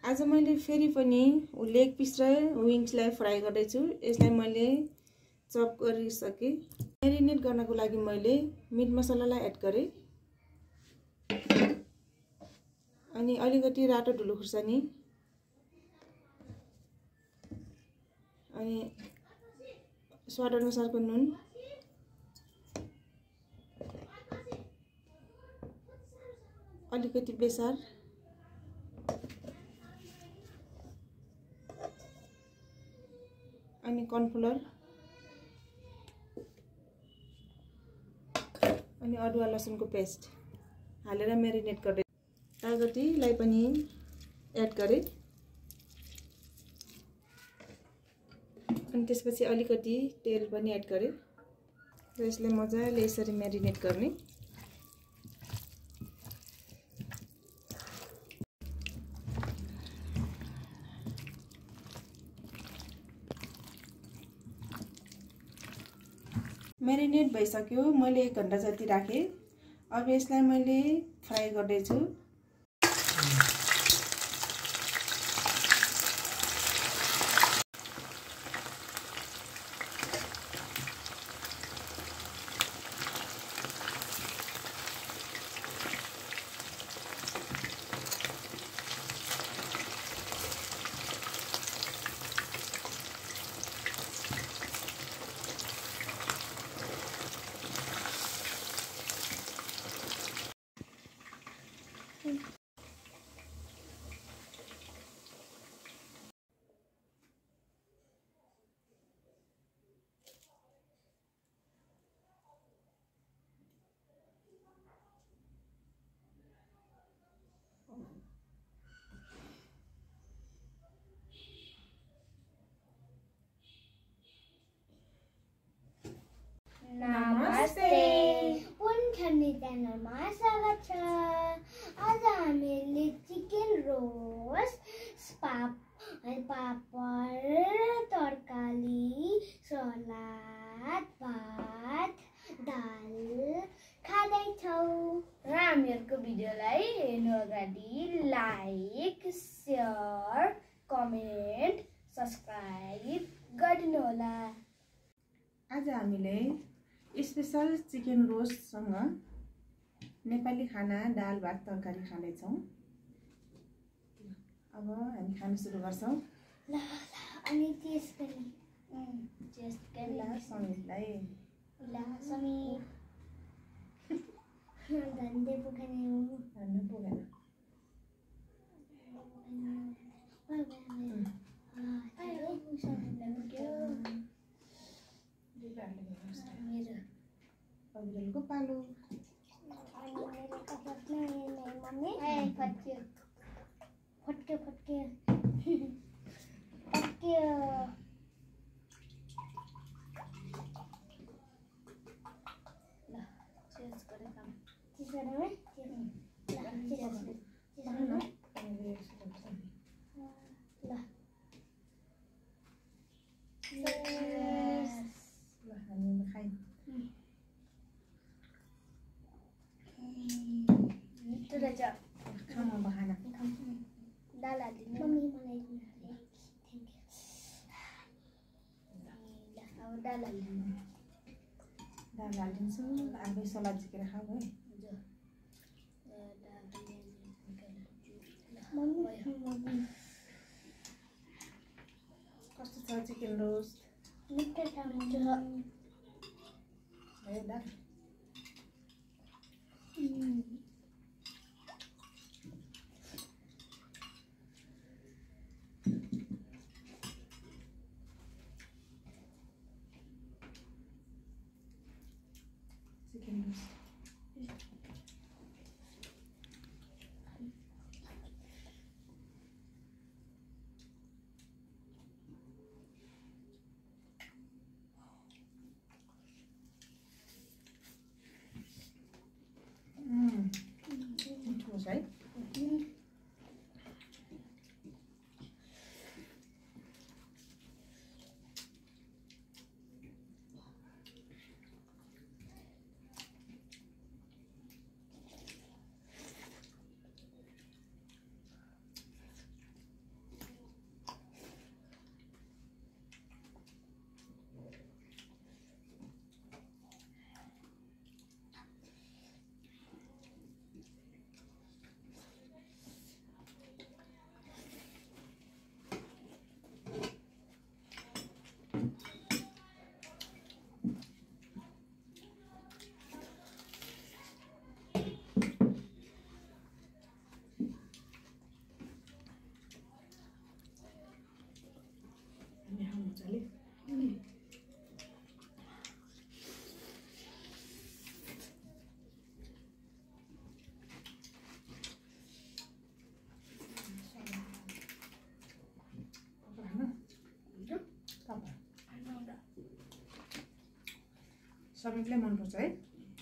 आज मैले फेरि पनि लेग पिस र विङ्सलाई फ्राई गर्दैछु। यसलाई मैले चप गरिसके। म्यारिनेट गर्नको लागि मैले मिट मसलालाई एड गरेँ अनि अलिकति रातो धुलो खुर्सानी अनि स्वाद अनुसारको नुन अलिकति बेसार अनि कर्नफ्लोर अनि अदुवा लसुनको पेस्ट हालेर म्यारिनेट गर्दै कागतीलाई पनि एड गरेँ अनि त्यसपछि अलिकति तेल पनि एड गरेँ र यसलाई मजाले यसरी म्यारिनेट गर्ने। म्यारिनेट भइसक्यो। मैले 1 घण्टा जति राखेँ। अब यसलाई मैले फ्राई गर्दैछु। नमस्ते पुनखनी च्यानलमा स्वागत छ। आज हामीले चिकन रोस्ट पापड तरकारी सलाद भात दाल खाँदैछौँ र हामीहरूको भिडियोलाई हेर्नु अगाडि लाइक शेयर कमेन्ट सब्स्क्राइब गरिदिनु होला। आज हामीले स्पेशल चिकन रोस्टसँग नेपाली खाना दाल भात तरकारी खाँदैछौँ। अब हामी खान सुरु गर्छौँ। ल अनि टेस्ट गरी समीरलाई ल समीर धन्दै पुगेन भन्नु पुगेन। अभिरलको पालो फट्क्यो फट्क्यो फट्क्यो ल चेन्ज गरेँ काम चेन्ज गरेँ खाना बहाना दाल हालिदिनु मम्मी मलाई थ्याङ्क यू। अब दाल हालिदिन्छु। आफै सलाद झिकेर खाऊ है। कस्तो छ चिकन रोस्ट? मिठो छ है दाल चिकन रोस्ट मिठो छ है। सबैलाई मनपर्छ है।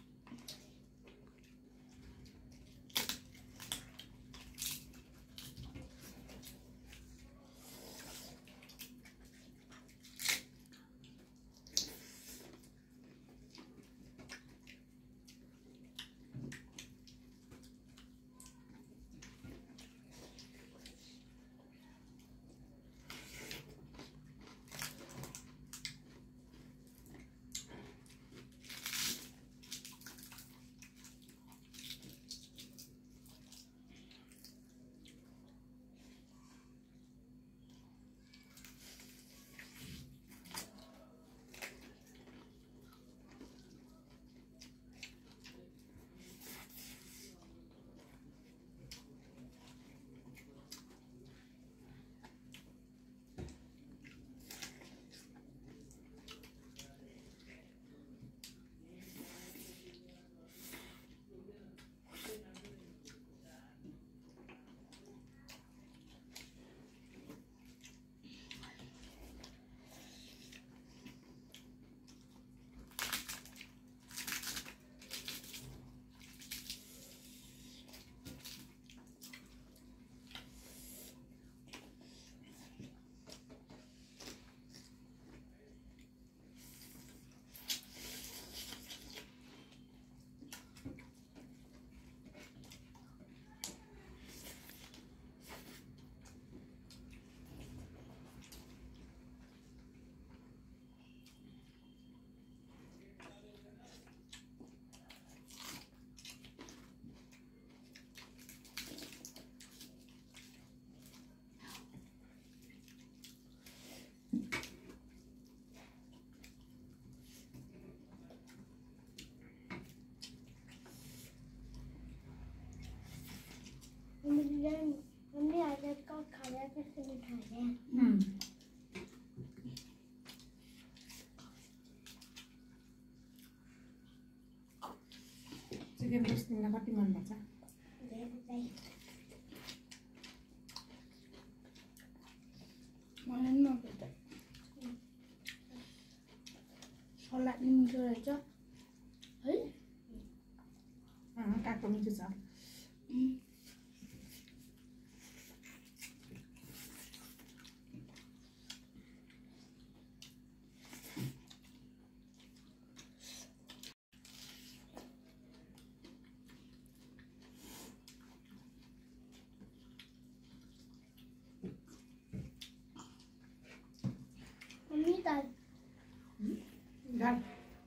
मम्मी आज का खाया कैसे मिठाई है? चिकन रोस्ट तिमीलाई कति मनपर्छ? मलाई पनि मनपर्छ। सलाद नि मिठो रहेछ है। काको मिठो छ। मम्मी दाल दाल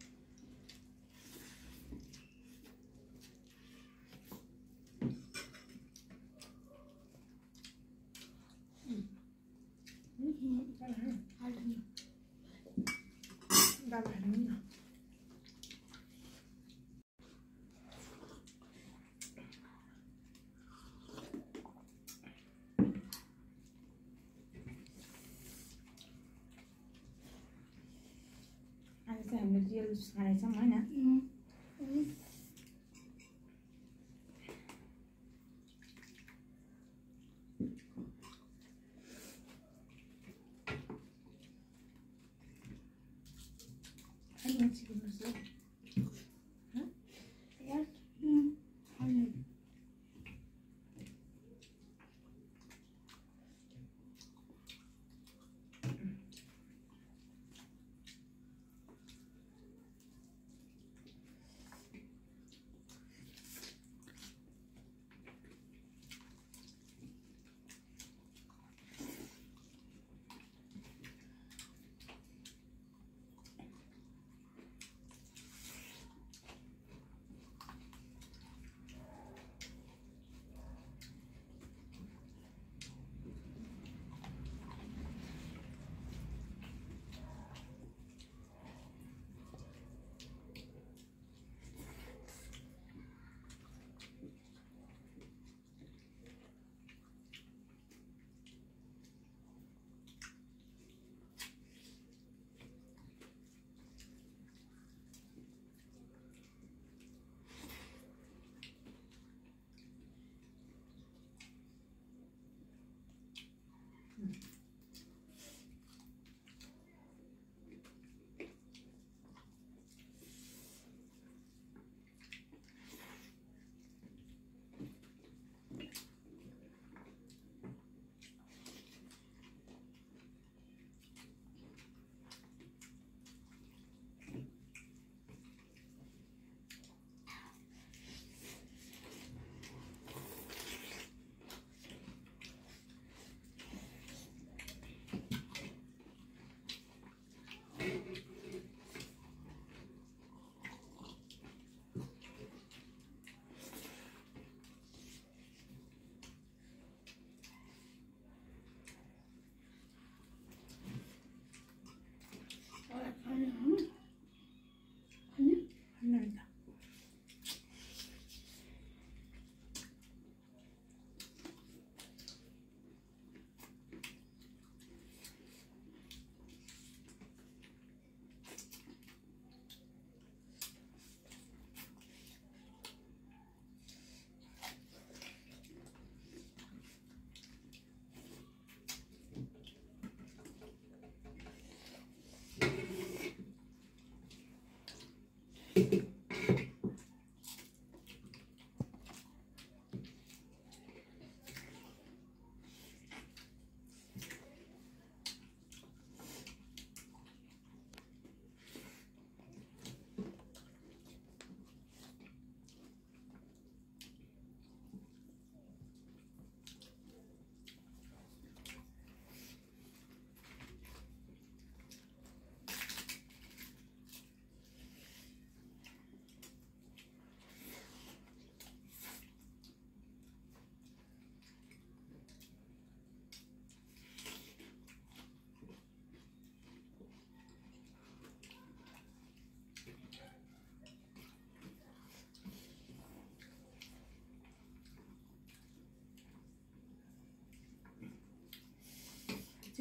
दाल हाल्नु न। आज चाहिँ हामीले रियल जुस खानेछौँ होइन। चिकन रोस्ट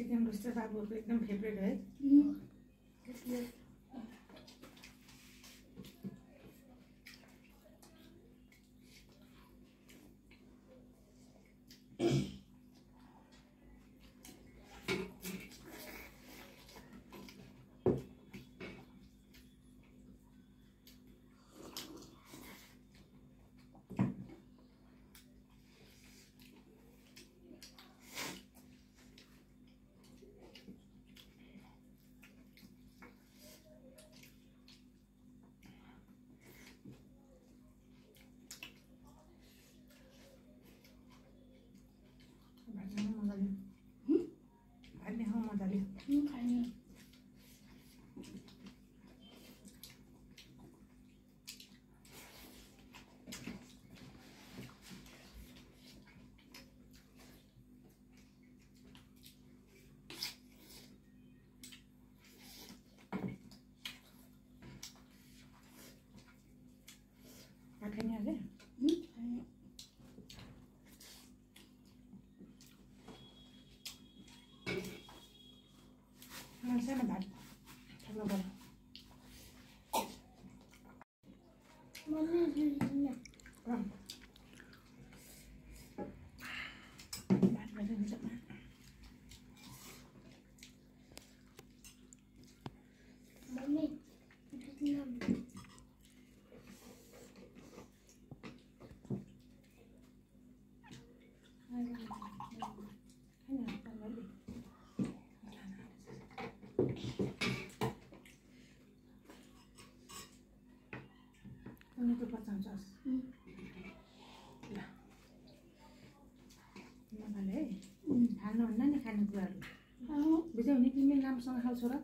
चिकन रोस्ट चाहिँ बाबुको एकदम फेभरेट है। भात खाऊ मजाले। खाएँ। भात खाने अझै खाएँ। सानो भात ठुलो बडा मम्मी भात भएर हुन्छ। मम्मी उनीको बचाउँछस् ल मजाले है हाल्नुहुन्न नि खानेकुराहरू बुझ्यौ नि तिमीले राम्रोसँग खान्छौ र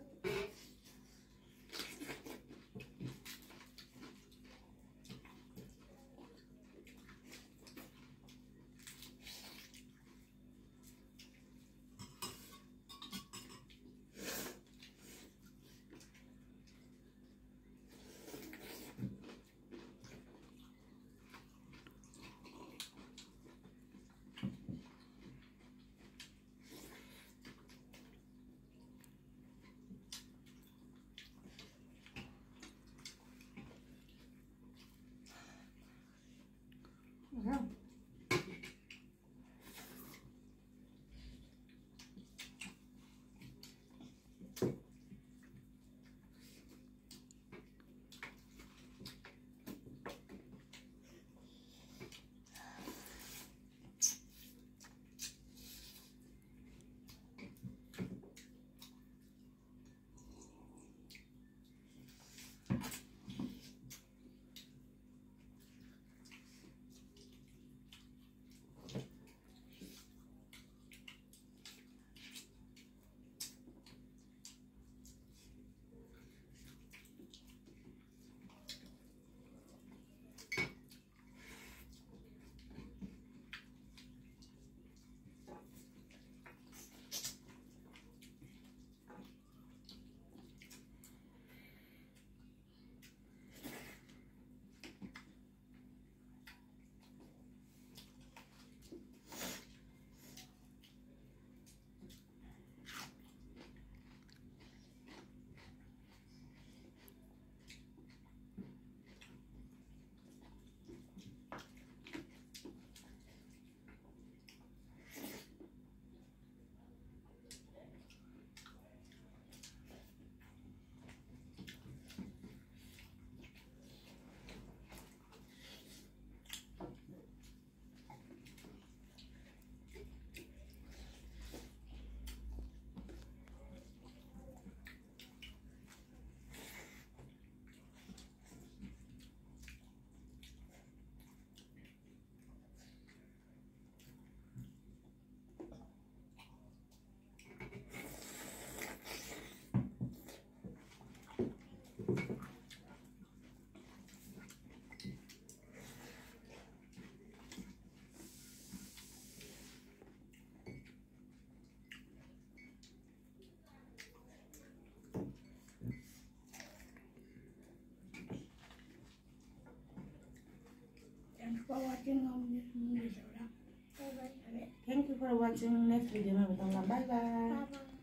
Thanks for watching on this movie. bye bye. Thank you for watching. Next video ma भेटौँला. Bye bye. Bye bye.